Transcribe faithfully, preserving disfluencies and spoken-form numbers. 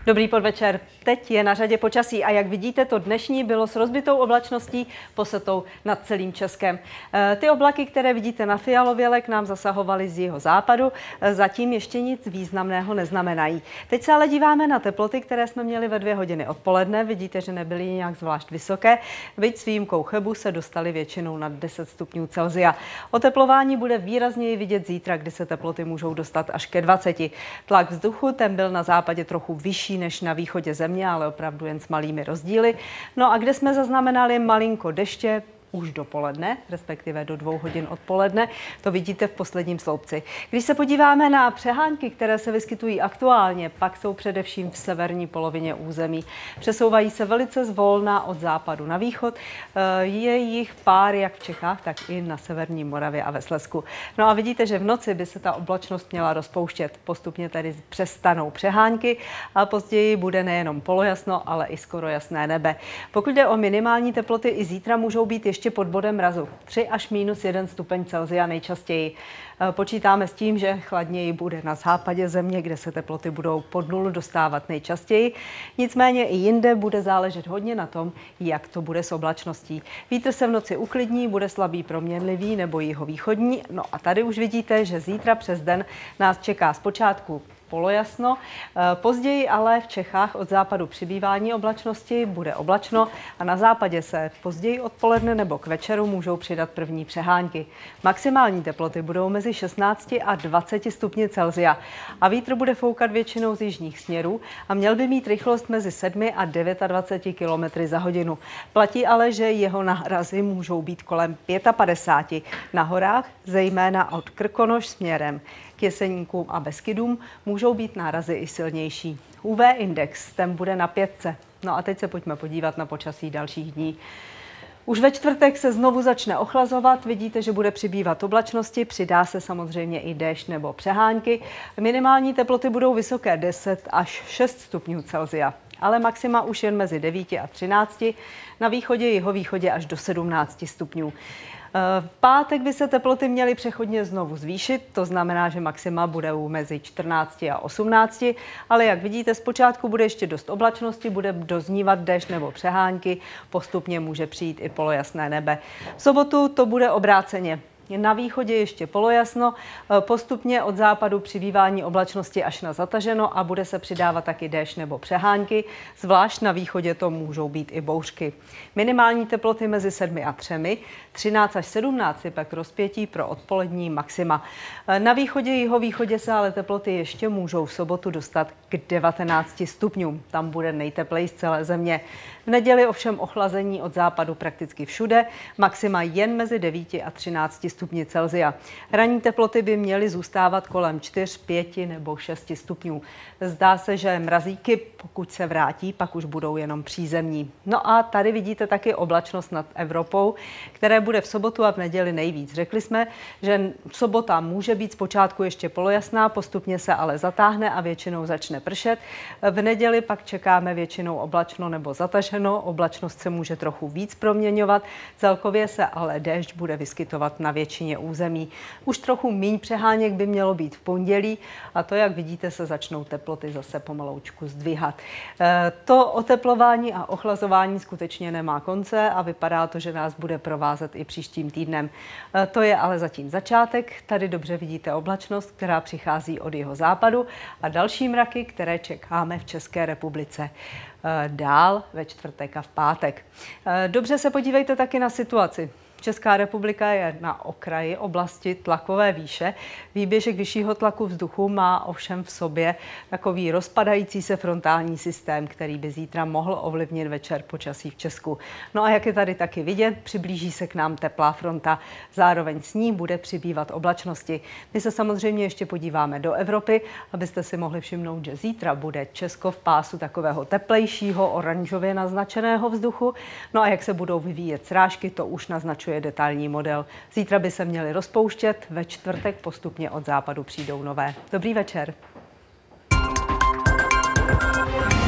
Dobrý podvečer. Teď je na řadě počasí a jak vidíte, to dnešní bylo s rozbitou oblačností posetou nad celým Českem. Ty oblaky, které vidíte na fialověle, k nám zasahovaly z jeho západu, zatím ještě nic významného neznamenají. Teď se ale díváme na teploty, které jsme měli ve dvě hodiny odpoledne. Vidíte, že nebyly nějak zvlášť vysoké, byť s výjimkou Chebu se dostali většinou nad deset stupňů Celsia. Oteplování bude výrazněji vidět zítra, kdy se teploty můžou dostat až ke dvaceti. Tlak vzduchu, ten byl na západě trochu vyšší než na východě země, ale opravdu jen s malými rozdíly. No a kde jsme zaznamenali malinko deště, už dopoledne, respektive do dvou hodin odpoledne, to vidíte v posledním sloupci. Když se podíváme na přehánky, které se vyskytují aktuálně, pak jsou především v severní polovině území. Přesouvají se velice zvolna od západu na východ. Je jich pár jak v Čechách, tak i na severní Moravě a ve Slezsku. No a vidíte, že v noci by se ta oblačnost měla rozpouštět. Postupně tedy přestanou přehánky a později bude nejenom polojasno, ale i skoro jasné nebe. Pokud jde o minimální teploty, i zítra můžou být ještě ještě pod bodem mrazu. tři až minus jeden stupeň Celsia nejčastěji. Počítáme s tím, že chladněji bude na západě země, kde se teploty budou pod nulu dostávat nejčastěji. Nicméně i jinde bude záležet hodně na tom, jak to bude s oblačností. Vítr se v noci uklidní, bude slabý proměnlivý nebo jihovýchodní. No a tady už vidíte, že zítra přes den nás čeká zpočátku polojasno. Později ale v Čechách od západu přibývání oblačnosti, bude oblačno a na západě se později odpoledne nebo k večeru můžou přidat první přehánky. Maximální teploty budou mezi šestnácti a dvaceti stupni Celsia a vítr bude foukat většinou z jižních směrů a měl by mít rychlost mezi sedmi a dvaceti devíti kilometry za hodinu. Platí ale, že jeho nárazy můžou být kolem padesáti pěti. Na horách, zejména od Krkonoš směrem k Jeseníkům a Beskydům, můžou být nárazy i silnější. U V index, ten bude na pětce. No a teď se pojďme podívat na počasí dalších dní. Už ve čtvrtek se znovu začne ochlazovat, vidíte, že bude přibývat oblačnosti, přidá se samozřejmě i déšť nebo přehánky. Minimální teploty budou vysoké deset až šest stupňů Celsia, ale maxima už jen mezi devíti a třinácti, na východě i jihovýchodě až do sedmnácti stupňů. V pátek by se teploty měly přechodně znovu zvýšit, to znamená, že maxima bude mezi čtrnácti a osmnácti, ale jak vidíte, zpočátku bude ještě dost oblačnosti, bude doznívat déšť nebo přehánky, postupně může přijít i polojasné nebe. V sobotu to bude obráceně. Na východě ještě polojasno, postupně od západu přibývání oblačnosti až na zataženo a bude se přidávat taky déšť nebo přehánky, zvlášť na východě to můžou být i bouřky. Minimální teploty mezi sedmi a třemi, třináct až sedmnáct je pak rozpětí pro odpolední maxima. Na východě i jihovýchodě se ale teploty ještě můžou v sobotu dostat k devatenácti stupňům. Tam bude nejtepleji z celé země. V neděli ovšem ochlazení od západu prakticky všude, maxima jen mezi devíti a třinácti stupni Celsia. Ranní teploty by měly zůstávat kolem čtyř, pěti nebo šesti stupňů. Zdá se, že mrazíky, pokud se vrátí, pak už budou jenom přízemní. No a tady vidíte taky oblačnost nad Evropou, které bude v sobotu a v neděli nejvíc. Řekli jsme, že sobota může být zpočátku ještě polojasná, postupně se ale zatáhne a většinou začne pršet. V neděli pak čekáme většinou oblačno nebo zataženo, oblačnost se může trochu víc proměňovat, celkově se ale déšť bude vyskytovat na většině území. Už trochu míň přeháněk by mělo být v pondělí a to, jak vidíte, se začnou teploty zase pomaloučku zdvihat. To oteplování a ochlazování skutečně nemá konce a vypadá to, že nás bude provázet i příštím týdnem. To je ale zatím začátek. Tady dobře vidíte oblačnost, která přichází od jeho západu a další mraky, které čekáme v České republice dál ve čtvrtek a v pátek. Dobře se podívejte taky na situaci. Česká republika je na okraji oblasti tlakové výše. Výběžek vyššího tlaku vzduchu má ovšem v sobě takový rozpadající se frontální systém, který by zítra mohl ovlivnit večer počasí v Česku. No a jak je tady taky vidět, přiblíží se k nám teplá fronta. Zároveň s ní bude přibývat oblačnosti. My se samozřejmě ještě podíváme do Evropy, abyste si mohli všimnout, že zítra bude Česko v pásu takového teplejšího, oranžově naznačeného vzduchu. No a jak se budou vyvíjet srážky, to už naznačuje je detailní model. Zítra by se měly rozpouštět, ve čtvrtek postupně od západu přijdou nové. Dobrý večer.